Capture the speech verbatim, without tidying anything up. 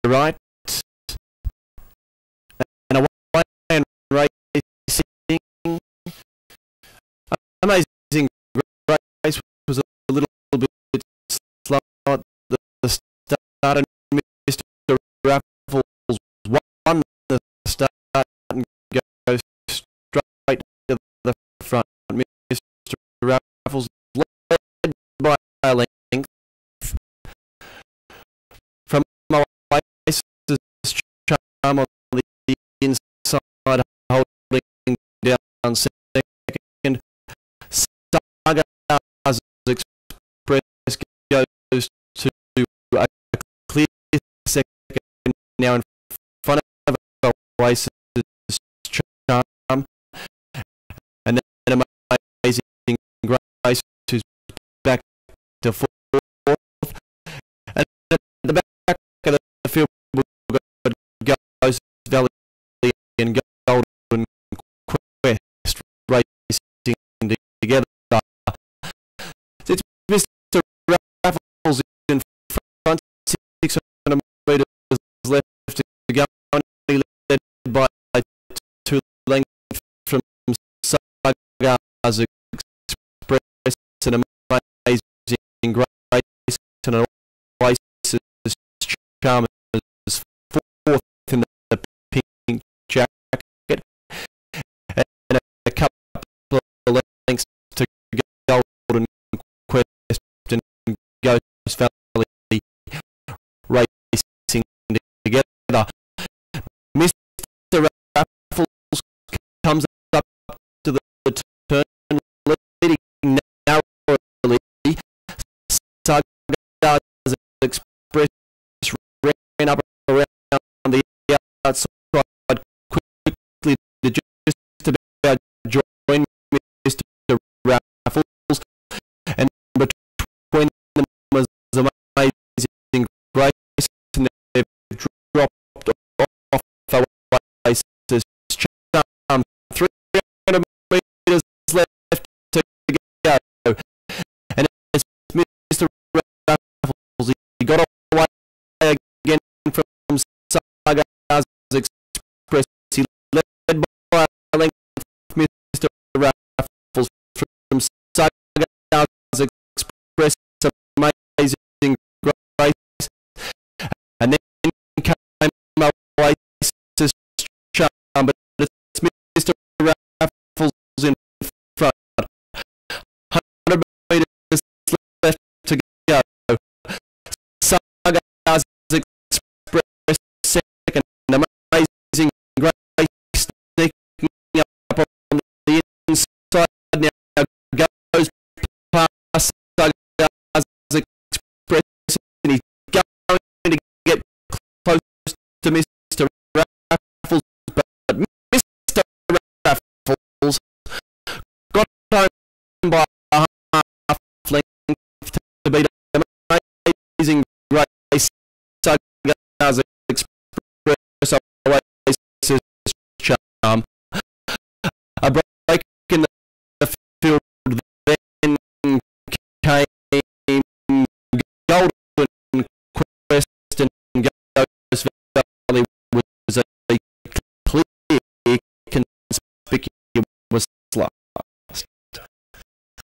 right, and away and racing. Amazing Grace was a little bit slow at the start, and Mister Raffles won the start and goes straight to the front. Mister Raffles led by a length from Oasis Charm on the inside, holding down second. Stargazer's Express goes to a clear second now in front of Oasis Charm, and then Amazing Grace, who's back to fourth, and at the back of the field goes Valley and Golden Quest racing together. It's Mister Raffles in front, six hundred metres left to go, only led by two lengths from Stargazer's Express and